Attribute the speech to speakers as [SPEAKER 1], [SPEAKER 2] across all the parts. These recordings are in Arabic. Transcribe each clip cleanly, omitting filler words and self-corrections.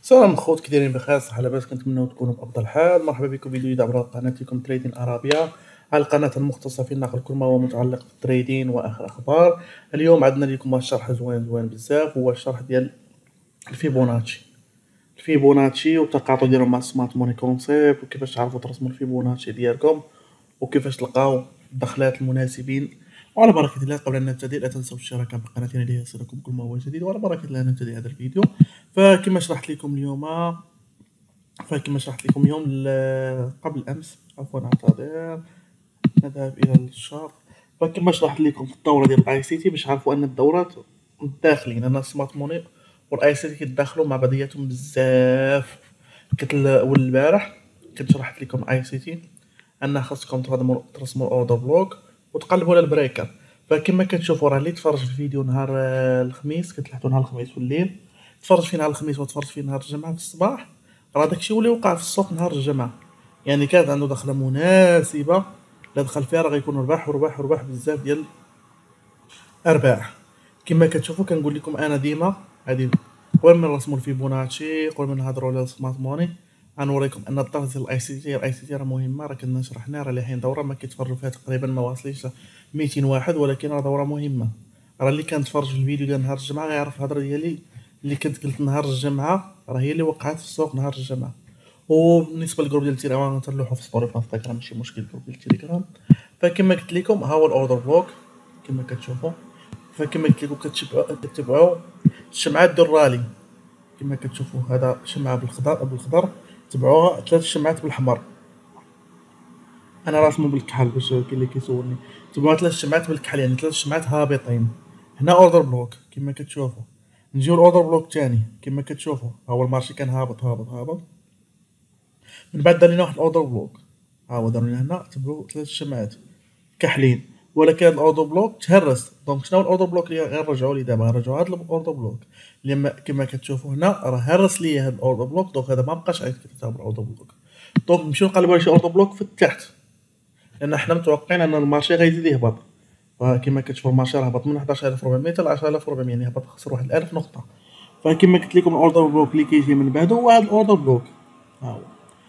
[SPEAKER 1] سلام خوت، كي دايرين بخير؟ صحه لاباس؟ كنتمنوا تكونوا بافضل حال. مرحبا بكم فيديو جديد عبر قناتكم تريدين ارابيا، على القناه المختصه في نقل كل ما هو متعلق بالتريدين واخر اخبار. اليوم عندنا لكم واحد الشرح زوين بزاف، هو الشرح ديال الفيبوناتشي والتقاطع ديالهم مع سمارت موني كونسيبت، وكيفاش تعرفوا ترسموا الفيبوناتشي ديالكم، وكيفاش تلقاو الدخلات المناسبين. وعلى بركه الله، قبل ان نبتدئ لا تنسوا الاشتراك بقناتنا ليصلكم كل ما هو جديد. وعلى بركه الله نبتدئ هذا الفيديو. فكما شرحت لكم اليوم قبل امس، عفوا اعتذر، نذهب الى الشرح. فكما شرحت لكم في الدوره ديال الاي سي تي، باش عرفوا ان الدورات الداخلين، ان سمارت موني والاي سي تي كيتداخلوا مع بعضياتهم بزاف. والبارح كنت شرحت لكم اي سي تي ان خاصكم ترسموا الاوردر بلوك وتقلبوا على البريكر. فكما كتشوفوا راه اللي تفرج في الفيديو نهار الخميس، كتلاحظوا نهار الخميس في الليل، تفرج فيه نهار الخميس وتفرج فيه نهار الجمعه في الصباح، راه داكشي اللي وقع في السوق نهار الجمعه. يعني كانت عنده دخله مناسبه، لا دخل فيها راه غيكون ربح بزاف ديال ارباح. كما كتشوفوا كنقول لكم انا ديما هذه، قبل ما نرسموا الفيبوناتشي، قبل ما نهضروا على السمارت موني، غنوريكم ان الدرجه ديال الاي سي تي راه مهمه. راه كنا شرحنا، راه لحين دوره ما كيتفرجوا فيها تقريبا ما واصليش 200 واحد، ولكن راه دوره مهمه. راه اللي كان تفرج في الفيديو ديال نهار الجمعه غيعرف الهضره ديالي اللي كنت قلت نهار الجمعه، راه هي اللي وقعت في السوق نهار الجمعه. وبالنسبه للجروب ديال التليجرام غنترلوحو في ستوري في انستغرام، ماشي مشكل. جروب ديال التليجرام، فكما قلت لكم ها هو الاوردر بلوك كما كتشوفوا. فكما قلت لكم كتبعوا الشمعات ديال الرالي. كما كتشوفوا هذا شمعه بالخضر، تبعوها 3 شمعات بالاحمر. انا راسمو بالكحل باش كاين اللي كيسولني. تبعوها 3 شمعات بالكحل، يعني 3 شمعات هابطين. هنا اوردر بلوك كما كتشوفوا. نجيو الاوردر بلوك ثاني، كما كتشوفوا ها هو المارشي كان هابط. من بعد دار لنا واحد الاوردر بلوك، ها هو دار لنا هنا تبعوا 3 شمعات كحلين، ولكن هذا الاوردر بلوك تهرس. دونك شنو الاوردر بلوك اللي غنرجعوا ليه دابا؟ غنرجعوا هذا الاوردر بلوك لما كما كتشوفوا هنا راه هرس ليا هذا الاوردر بلوك. دونك هذا ما بقاش عاد كيتعتبر الاوردر بلوك. دونك نمشيو نقلبوا على شي اوردر بلوك في التحت، لان حنا متوقعين ان المارشي غيزيد يهبط. فكما كتشوفوا المارشي راه هبط من 11400 حتى ل 10400، يعني هبط خسر واحد 1000 نقطه. فكما قلت لكم الاوردر بلوك اللي كيجي من بعده هو هذا الاوردر بلوك. ها هو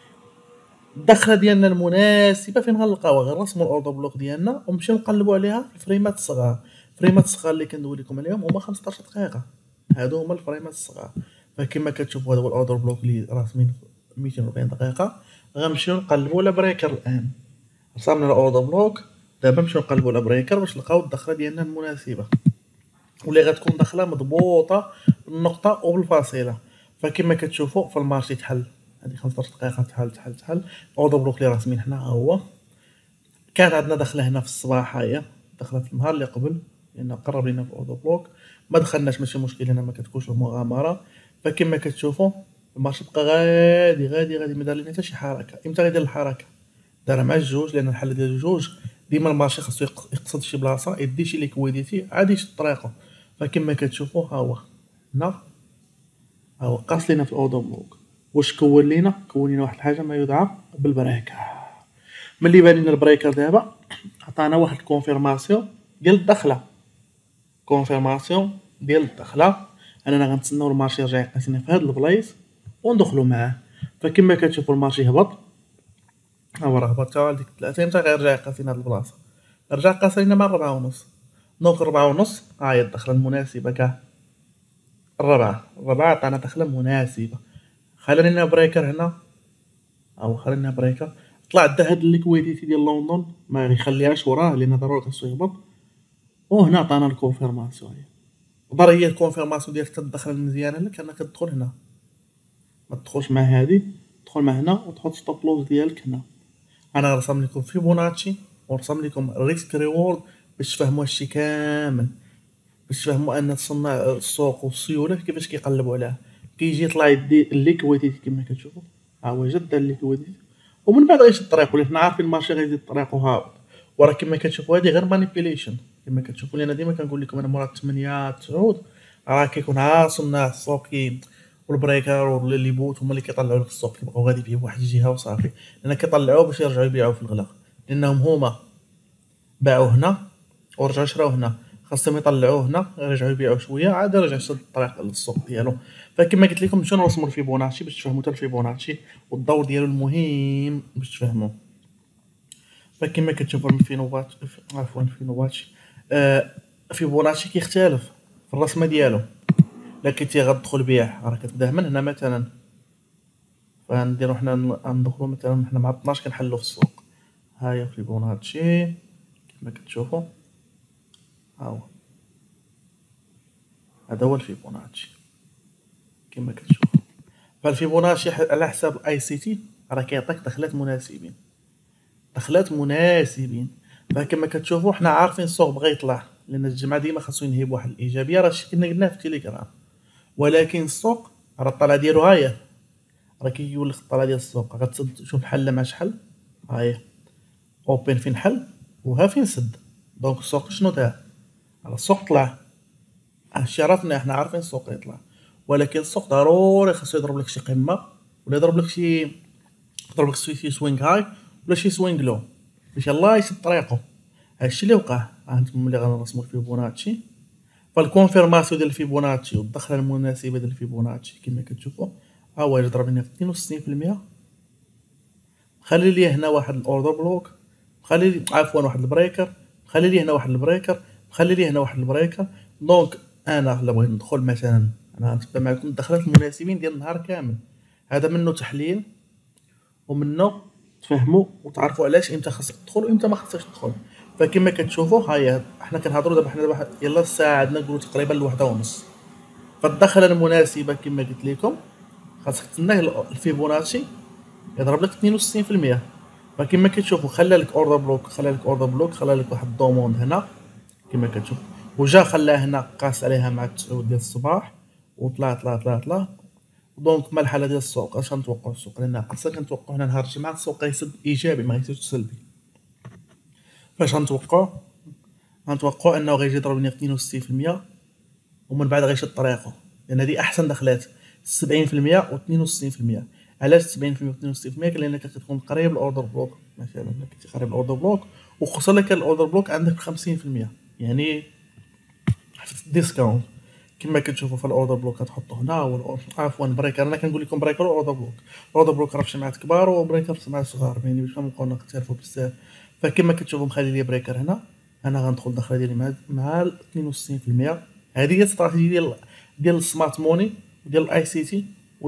[SPEAKER 1] الدخله ديالنا المناسبه فين غنلقاوها؟ غنرسموا الاوردر بلوك ديالنا ونمشيو نقلبوا عليها في الفريمات الصغار. الفريمات الصغار اللي كندوي لكم عليهم هما 15 دقيقه، هادو هما الفريمات الصغار. فكما كتشوفوا هذا هو الاوردر بلوك اللي راسمين 240 دقيقه. غنمشيو نقلبوا على بريكر الان. رسمنا الاوردر بلوك، دابا نمشيو نقلبوا على بريكر باش نلقاو الدخله ديالنا المناسبه، واللي غتكون دخله مضبوطه بالنقطه وبالفاصله. فكما كتشوفوا في المارشي تحل هذه 15 دقيقه، تحل اوردر بلوك اللي راسمين حنا. ها هو كان عندنا دخله هنا في الصباح، هي دخله في النهار اللي قبل، لان قرب لينا في الاوردر بلوك ما دخلناش، ماشي مشكل، هنا ما كتكونش المغامره. فكما كتشوفوا المارشي بقى غادي ما دار لنا حتى شي حركه. امتى غيدير الحركه؟ دار مع الجوج، لان الحل ديال الجوج ديما المارشي خاصو يقصد شي بلاصه يدي شي ليكويديتي عادي يشد طريقه. فكما كتشوفوا ها هو هنا، ها هو قاص لينا في الاوردر بلوك. واش كون لينا واحد الحاجه ما يدعى بالبريكر. ملي بان لنا البريكر دابا عطانا واحد الكونفيرماسيون ديال الدخله، اننا غنتسناو المارشي يرجع يقيس لنا في هاد البلايص وندخلوا معاه. فكما كتشوفوا المارشي هبط، ها هو راه هبط حتى ديك 3 حتى غيرجع يقيس لنا هاد البلاصه. رجع قاس لنا مع 4.5. دونك 4.5 ها هي الدخله المناسبه كاع. الربعه عطانا دخله مناسبه. خلى لنا بريكر هنا، او خلى لنا بريكر طلع دا هاد الليكويديتي ديال لندن ما يخليهاش وراه، لان ضروري خاصو يهبط. وهنا عطانا الكونفيرماسيون. ضروري هي الكونفيرماسيون ديال الدخله المزيانه لك انك تدخل هنا، ما تدخلش مع هادي، تدخل مع هنا وتحط ستوب لوز ديالك هنا. انا رسم لكم فيبوناتشي ورسم لكم ريسك ريورد باش تفهموا هادشي كامل، باش تفهموا ان تصنع السوق والسيوله كيفاش كيقلبوا عليها. كيجي يطلع يدي الليكويديتي كما كتشوفوا، ها هو جد الليكويديتي، ومن بعد غيشد الطريق. ولكن عارفين المارشي غيزيد الطريق وهابط. وراه كما كتشوفوا هذه غير مانيبيليشن كما كتشوفوا، لان ديما كنقول لكم انا مورا 8 9 راه كيكون صناع السوقين والبريكر واللي بوت هما اللي كيطلعوا لك السوق، كيبقاو غادي فيه بواحد الجهه وصافي، لان كيطلعوه باش يرجعوا يبيعوا في الغلا، لانهم هما باعوا هنا ورجعوا شراو هنا. خاصهم يطلعوه هنا يرجعوا يبيعوه شويه عاد يرجع يسد الطريق للسوق ديالو. فكما قلت لكم نمشيو نرسموا الفيبوناتشي باش تفهموا حتى الفيبوناتشي والدور ديالو المهم باش تفهموه. فكما كتشوفوا الفيبوناتشي فيبوناتشي كيختلف في الرسمه ديالو. الا كنتي غتدخل بيع راه كتبدا من هنا مثلا، فنديرو حنا ندخلو مثلا حنا مع 12 كنحلو في السوق. ها هي فيبوناتشي كما كتشوفوا، ها هو هذا هو الفيبوناتشي كما كتشوفوا. فالفيبوناتشي على حساب اي سي تي راه كيعطيك دخلات مناسبين، دخلات مناسبين. فكما كتشوفوا حنا عارفين السوق بغا يطلع، لان الجماعه ديما خاصو ينهي بواحد الايجابيه، راه كنا قلناه في التليجرام. ولكن السوق راه الطلعه ديالو ها هي، راه كيولي الطلعه ديال السوق غتسد. شوف حل مع شحال، ها هي اوبن فين حل وها فين سد. دونك السوق شنو دار؟ راه السوق طلع، هادشي عرفنا، حنا عارفين السوق يطلع. ولكن السوق ضروري خاصو يضرب لك شي قمه، ولا يضرب لك شي سوينغ هاي ولا شي سوينغ لو باش يلاه يسد طريقو. هادشي اللي وقع. هانتوما ملي غنرسمو الفيبوناتشي، فالكونفيرماسيون ديال الفيبوناتشي والدخله المناسبه ديال الفيبوناتشي كما كتشوفوا ها هو يضرب لنا في 62%. خلي لي هنا واحد الاوردر بلوك، خلي لي عفوا واحد البريكر، خلي لي هنا واحد البريكر، خلي لي هنا واحد البريكر. دونك انا الا بغيت ندخل مثلا، انا غنتبع معكم الدخلات المناسبين ديال النهار كامل. هذا منه تحليل ومنه تفهموا وتعرفوا علاش امتى خاصك تدخل وامتى ما خاصكش تدخل. فكما كتشوفوا ها هي حنا كنهضروا دابا، حنا دابا يلا الساعه عندنا نقولوا تقريبا الوحده ونص. فالدخله المناسبه كما قلت لكم خاصك تستنى الفيبوناتشي يضرب لك 62%. فكما كتشوفوا خلى لك اوردر بلوك، خلى لك اوردر بلوك، خلى لك واحد الدوموند هنا كما كتشوف، وجا خلاه هنا قاس عليها مع 9 ديال الصباح وطلع طلع طلع طلع. دونك مع الحاله ديال السوق اش غنتوقعوا السوق؟ لان اصلا كنتوقعوا هنا نهار الجمعه السوق غيسد ايجابي ما غيسدش سلبي. فاش غنتوقعوا انه غيجي يضربني في 62% ومن بعد غيشد طريقه، لان هذه احسن دخلات 70% و 62%. علاش 70% و 62%؟ لانك كتكون قريب الاوردر بلوك. مثلا الا كنتي قريب الاوردر بلوك وخصوصا الا كان الاوردر بلوك عندك 50%، يعني ديسكاونت. كما كتشوفوا في الاوردر بلوك كتحطوا هنا، عفوا بريكر، انا كنقول لكم بريكر واوردر بلوك. الاوردر بلوك راه في جماعات كبار وبريكر في جماعات صغار، يعني باش نبقاو نختلفوا بزاف. فكما كتشوفوا مخلي لي بريكر هنا، انا غندخل الدخله ديالي مع 62%. هذه هي الاستراتيجيه ديال السمارت موني وديال الاي سي تي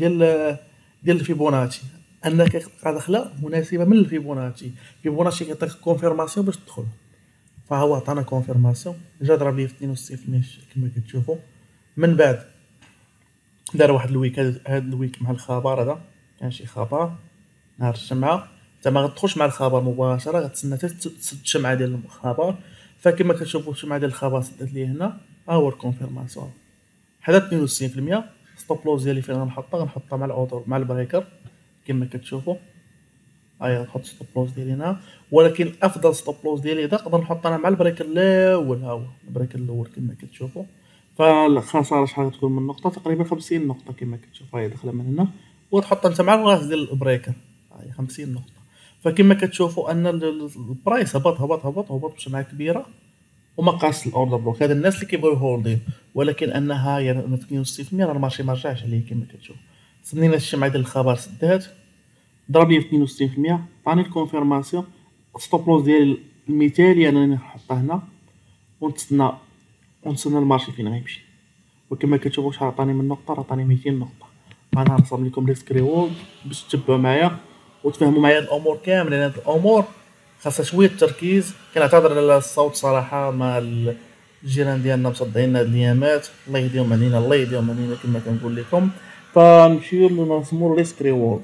[SPEAKER 1] ديال الفيبوناتشي، انك تلقى دخله مناسبه من الفيبوناتشي. فيبوناتشي كيعطيك كونفيرماسيون باش تدخل. فهو عطانا كونفيرماسيون، جا ضرب لي في 62% كما كتشوفوا. من بعد دار واحد الويك، هذا الويك مع الخبر، هذا كان شي خبر نهار الجمعه. انت ما غتدخلش مع الخبر مباشره، غتسنى حتى تسد الشمعه ديال الخبر. فكما كتشوفوا الشمعه ديال الخبر سدت لي هنا، ها هو الكونفيرماسيون حدا 62%. ستوب لوز ديالي فين غنحطها مع الاوتور مع البريكر كما كتشوفوا. هيا نحط ستوب لوز ديالي هنا، ولكن افضل ستوب لوز ديالي هذا نقدر نحط انا مع البريكر الاول. ها هو البريكر الاول كما كتشوفوا. فالخساره شحال غتكون من نقطه؟ تقريبا 50 نقطه كما كتشوف. هي داخله من هنا وتحط انت مع الراس ديال البريكر، هي 50 نقطه. فكما كتشوفوا ان البرايس هبط بسرعه كبيره وما قاس الاوردر بلوك. هاد الناس اللي كيبغيو هولدين، ولكن انها يعني 62% راه المارشي ما رجعش عليه كما كتشوف. سنينا الشمعه ديال الخبر سدات، ضرب لي 62%، عطاني الكونفيرماسيون. ستوب لوز ديال المثالي انني نحطها هنا ونتسنى المارشي فين غيمشي. وكما كتشوفوا شحال عطاني من نقطه، راه عطاني 200 نقطه. انا نرسم لكم لي سكريول باش تتبعوا معايا وتفهموا معايا الامور كامل، لان هاد الامور خاصها شويه تركيز. كنعتذر على الصوت صراحه، مع الجيران ديالنا مصدعين هاد الايامات، الله يهديهم علينا الله يهديهم علينا كما كنقول لكم. فنمشيو نرسموا الريسك ريورد.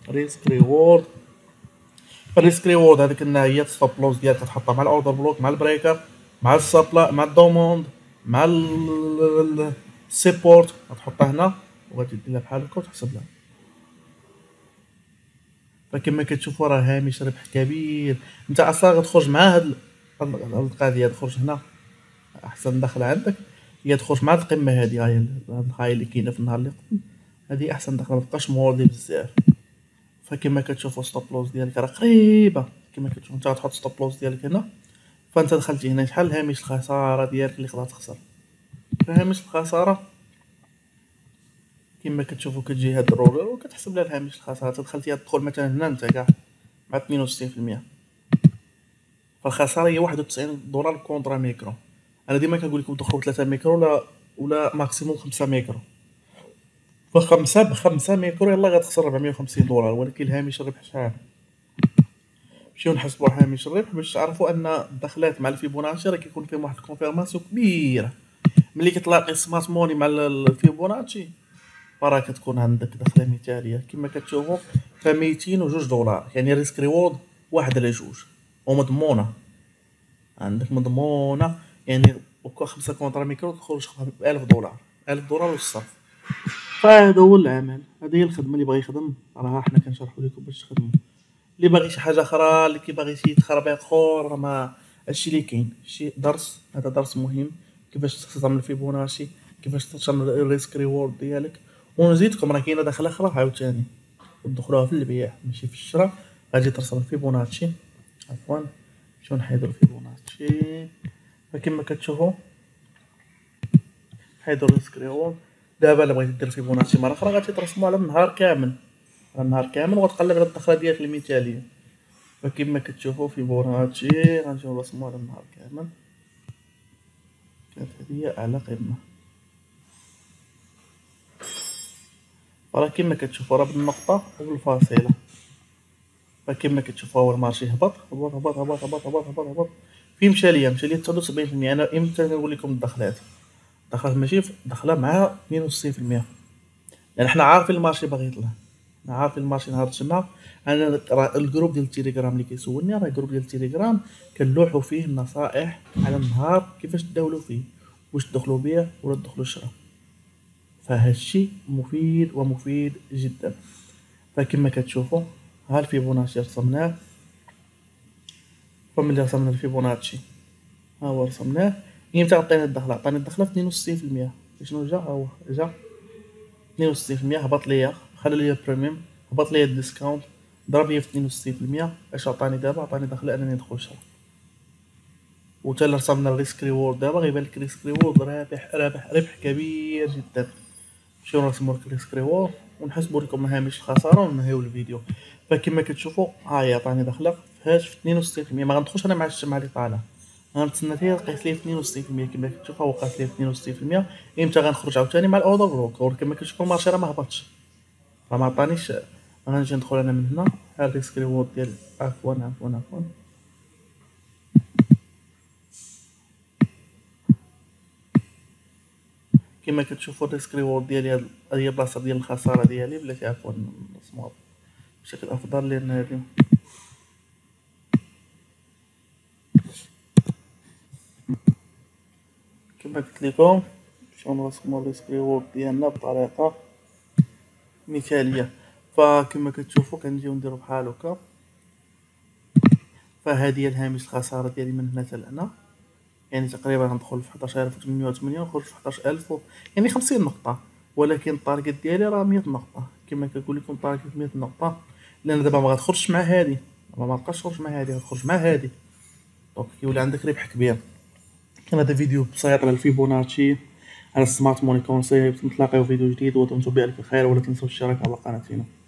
[SPEAKER 1] الريسك ريورد هذيك النهايه الستوب لوز ديالك كتحطها مع الاوردر بلوك مع البريكر مع السبلا مع الدوموند مع السيبورت، غتحطها هنا وغادي دير لها بحال هكا وتحسب لها. فكما كتشوفوا راه هامش ربح كبير. انت اصلا غتخرج مع هاد القضيه، تخرج هنا احسن دخل عندك هي تخرج مع القمه هذه. هاي الهاي اللي كاينه في النهار اللي قبل، هذه احسن دخل، متبقاش مورضي بزاف. فكما كتشوفوا ستوب لوز ديالك راه قريبه. كما كتشوفوا انت غتحط ستوب لوز ديالك هنا فانت دخلتي هنا شحال هامش الخساره ديالك اللي تقدر تخسر. هامش الخساره كما كتشوفوا كتجي هاد الرولر وكتحسب لها هامش الخساره. تدخلتي تدخل مثلا هنا انت كاع مع 62%، فالخساره هي 91 دولار كونطرا ميكرو. انا ديما كنقول لكم دخلوا 3 ميكرو ولا ماكسيموم 5 ميكرو. فخمسة بخمسة ميكرو يلا غتخسر 450 دولار، ولكن الهامش الربح شحال؟ نمشيو نحسبوا هامش الربح باش تعرفوا ان الدخلات مع الفيبوناتشي راه كيكون فيهم واحد الكونفيرماسيون كبيره. ملي كتلاقي السمارت موني مع الفيبوناتشي فراه كتكون عندك دخله مثاليه كما كتشوفوا. ف 202 دولار يعني ريسك ريورد 1 على 2 ومضمونه. عندك مضمونه يعني وكا 5 كونطرا ميكرو تخرج ب 1000 دولار، 1000 دولار والصرف. فهذا هو العمل، هذه هي الخدمه. اللي باغي يخدم راه حنا كنشرحوا لكم باش تخدموا. اللي باغي شي حاجه اخرى، اللي كيباغي شي تخربيق اخر، راه ما هادشي اللي كاين. شي درس، هذا درس مهم كيفاش تستعمل الفيبوناتشي، كيفاش تستعمل الريسك ريورد ديالك. ونزيدكم راه كاينه دخله اخرى عاوتاني تدخلوها في البيع ماشي في الشراء. غادي ترسم الفيبوناتشي، عفوا نمشيو نحيدو الفيبوناتشي. فكما كتشوفوا حيدو الريسك ريورد. دابا الا بغيتي دير فيبوناتشي مره اخرى غادي ترسمو على النهار كامل، على النهار كامل، وغتقلب على الدخله ديالك المثاليه. فكما كتشوفوا فيبوناتشي غنجيو نرسمو على النهار كامل. كانت هذه اعلى قمه. راه كما كتشوفوا راه بالنقطه وبالفاصله. فكما كتشوفوا هو المارشي هبط هبط هبط هبط هبط هبط هبط هبط. فين مشى ليا؟ مشى ليا 73%. انا امتى نقول لكم الدخلات؟ الدخلات ماشي دخله مع 62%، لان حنا عارفين المارشي باغي يطلع. حنا عارفين المارشي نهار تما. انا راه الجروب ديال التيليجرام اللي كيسولني راه الجروب ديال التيليجرام كنلوحوا فيه النصائح على النهار كيفاش تداولوا فيه، واش تدخلوا بيع ولا تدخلوا شراء. فهاد الشيء مفيد ومفيد جدا. فكما كتشوفوا ها الفيبوناتشي رسمناه. فملي رسمنا الفيبوناتشي ها هو رسمناه. امتى عطينا الدخله؟ عطاني الدخله في 62%. شنو جا؟ ها هو جا 62%. هبط ليا، خلى ليا بريميوم، هبط ليا الديسكاونت، ضرب ليا في 62%. اش عطاني دابا؟ عطاني دخله انني ندخل شراء. وتا رسمنا الريسك ريورد دابا غيبان لك الريسك ريورد رابح رابح ربح كبير جدا. نمشيو نرسمو لك الريسك ريورد ونحسبوا لكم هامش الخساره وننهيو الفيديو. فكما كتشوفوا ها هي عطاني دخله فهاش في 62%. ما غندخلش انا مع الشمعه اللي طالعه، غنتسنى حتى قيس ليه في 62%. كما كتشوفوا هو قاس ليه في 62%. امتى غنخرج عاوتاني مع الاوردر بلوك؟ كما كتشوفوا المارشي راه ما هبطش، راه ما عطانيش. غنجي ندخل انا من هنا ها الريسك ريورد ديال عفوا كما كتشوفوا الريسك ريورد ديالي هي البلاصه ديال الخساره ديالي. بلاتي عفوا نرسموها بشكل افضل لان هذه كما قلت لكم نمشيو نرسمو الريسك ريورد ديالنا بطريقه مثاليه. فكما كتشوفوا كنجيو نديرو بحال هكا. فهذه هي الهامش الخساره ديالي من هنا حتى لهنا. يعني تقريبا غندخل في 11880 ونخرج في 11000 يعني 50 نقطه. ولكن الطارجيت ديالي راه 100 نقطه. كما كنقول لكم طارجيت 100 نقطه، لان دابا ما غتخرجش مع هذه، ما تبقاش تخرج مع هذه، غتخرج مع هذه. دونك كيولي عندك ربح كبير. كان هذا فيديو بسيط على الفيبوناتشي، على السمارت موني كونسيبت. نتلاقاو في فيديو جديد ودمتم بألف خير، ولا تنسوا الاشتراك على قناتنا.